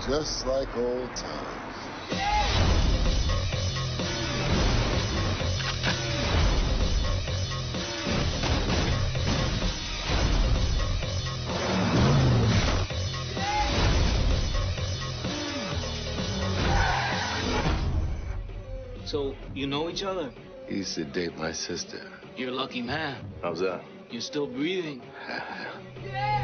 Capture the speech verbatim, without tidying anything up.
just like old times. So, you know each other? He used to date my sister. You're a lucky man. How's that? You're still breathing.